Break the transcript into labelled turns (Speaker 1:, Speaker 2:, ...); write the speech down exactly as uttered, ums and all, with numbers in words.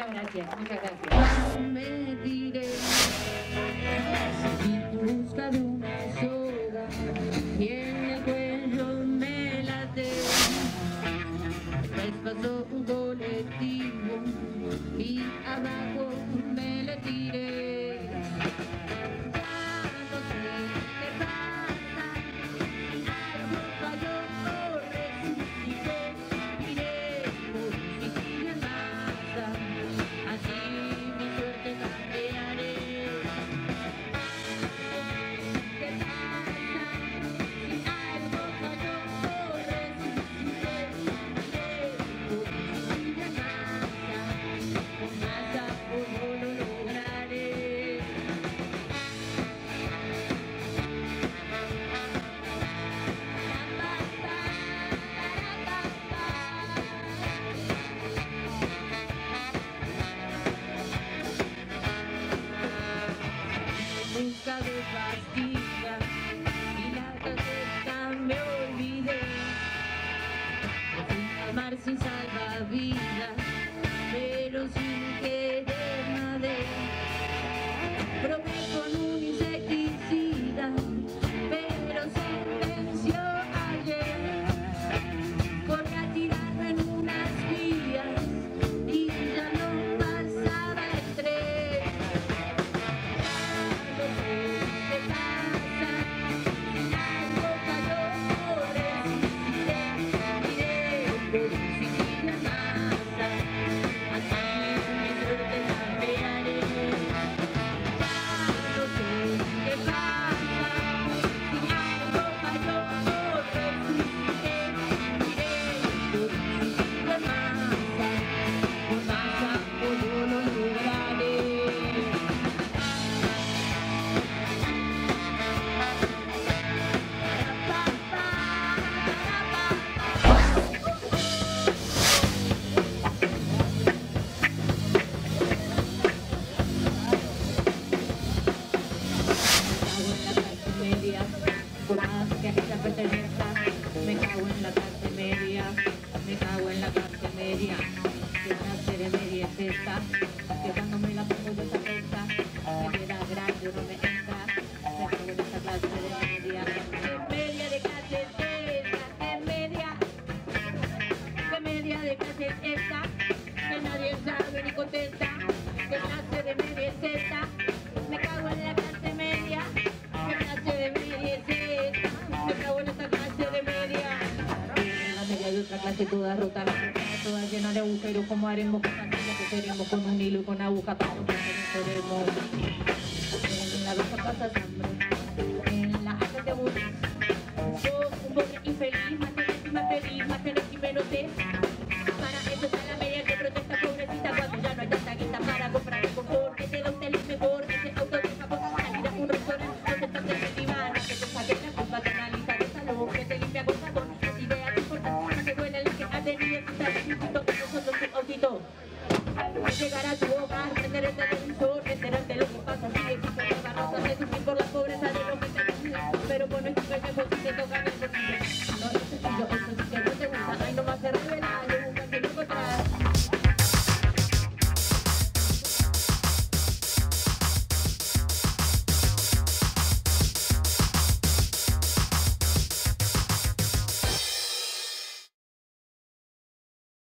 Speaker 1: Muchas gracias, muchas gracias.
Speaker 2: Me diré en busca de una soga y en el cuello me late. Me pasó un colectivo y abajo me le tiré. Ya no sé qué pasa, algo falló, resucité, miré por si sigue masa, así mi suerte cambiaré. ¿Qué pasa? Si algo falló, resucité, miré por si sigue masa, con masa o no lo lograré. Busca de pastillas y la receta me olvidé. Me fui al mar sin salvavidas, pero sin querer nadé. Probé con un insecticida, pero se venció ayer. Corrí a tirarme en unas vías y ya no pasaba el tren. Ya no sé qué pasa, algo falló, resucité, miré por si sigue masa, así mi suerte cambiaré. Ya no sé qué pasa, si algo falló, resucité, miré por si sigue masa, con masa o no lo lograré. Por más que a ella pertenezca, me cago en la clase media, me cago en la clase media. ¿Qué clase de media es esta? Que cuando me la pongo yo esa pesta, me queda grande o no me entra. Me cago en esta clase de media. ¿Qué media de clase es esta? ¿Qué media? ¿Qué media de clase es esta? Que nadie sabe ni contesta. ¿Qué clase de media es esta? Me cago en la clase media. ¿Qué clase de media es esta? Me cago en esta clase de media. La media de otra clase toda rota, la ropa toda llena de agujeros. ¿Cómo haremos? Cantamos que seremos con un hilo y con aguja para que no seremos. En la ropa pasas hambre.